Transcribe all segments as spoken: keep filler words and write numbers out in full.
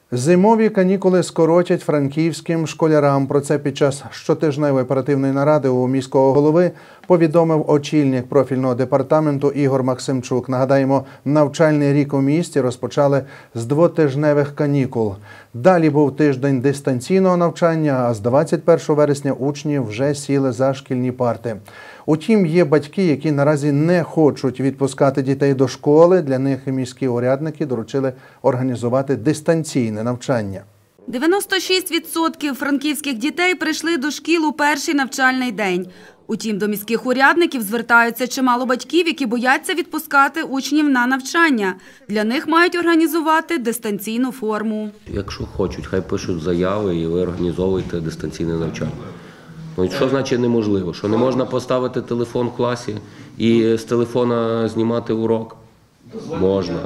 Зимові канікули скоротять франківським школярам. Про це під час щотижневої оперативної наради у міського голови повідомив очільник профільного департаменту Ігор Максимчук. Нагадаємо, навчальний рік у місті розпочали з двотижневих канікул. Далі був тиждень дистанційного навчання, а з двадцять першого вересня учні вже сіли за шкільні парти. Утім, є батьки, які наразі не хочуть відпускати дітей до школи. Для них міські урядники доручили організувати дистанційне навчання. дев'яносто шість відсотків франківських дітей прийшли до шкіл у перший навчальний день. Утім, до міських урядників звертаються чимало батьків, які бояться відпускати учнів на навчання. Для них мають організувати дистанційну форму. Якщо хочуть, хай пишуть заяви і ви організовуєте дистанційне навчання. Ну, що значить неможливо? Що не можна поставити телефон в класі і з телефона знімати урок? Можна.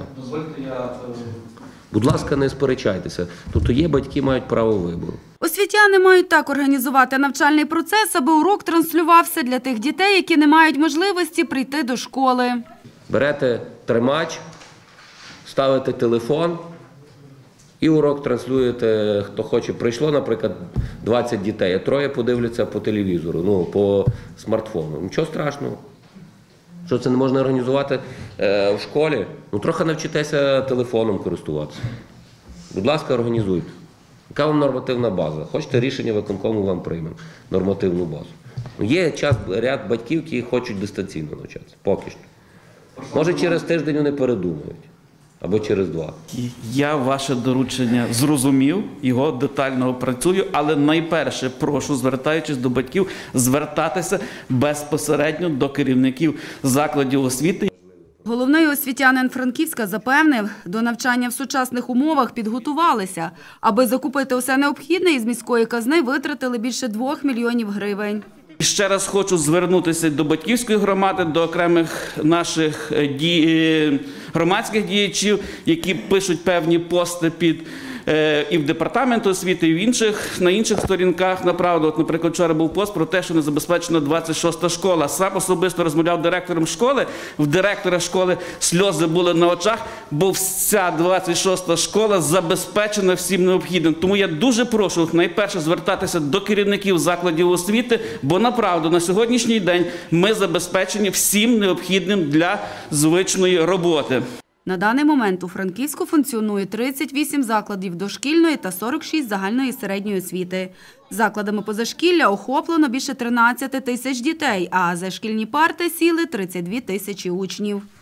Будь ласка, не сперечайтеся. Тобто є батьки, мають право вибору. Освітяни мають так організувати навчальний процес, аби урок транслювався для тих дітей, які не мають можливості прийти до школи. Берете тримач, ставите телефон і урок транслюєте, хто хоче. Прийшло, наприклад, двадцять дітей, а троє подивляться по телевізору, ну, по смартфону. Нічого страшного. Що це не можна організувати е, в школі? Ну, трохи навчитеся телефоном користуватися. Будь ласка, організуйте. Яка вам нормативна база? Хочете рішення виконкому, вам приймемо нормативну базу. Ну, є час, ряд батьків, які хочуть дистанційно навчатися. Поки що. Може, через тиждень вони передумають. Або через два. Я ваше доручення зрозумів, його детально опрацюю, але найперше прошу, звертаючись до батьків, звертатися безпосередньо до керівників закладів освіти. Головний освітянин Франківська запевнив, до навчання в сучасних умовах підготувалися. Аби закупити усе необхідне, із міської казни витратили більше двох мільйонів гривень. Ще раз хочу звернутися до батьківської громади, до окремих наших ді... громадських діячів, які пишуть певні пости під і в департаменту освіти, і в інших, на інших сторінках. Направду, от, наприклад, вчора був пост про те, що не забезпечена двадцять шоста школа. Сам особисто розмовляв з директором школи, в директора школи сльози були на очах, бо вся двадцять шоста школа забезпечена всім необхідним. Тому я дуже прошу найперше звертатися до керівників закладів освіти, бо направду на сьогоднішній день ми забезпечені всім необхідним для звичної роботи. На даний момент у Франківську функціонує тридцять вісім закладів дошкільної та сорок шість загальної і середньої освіти. Закладами позашкілля охоплено більше тринадцяти тисяч дітей, а за шкільні парти сіли тридцять дві тисячі учнів.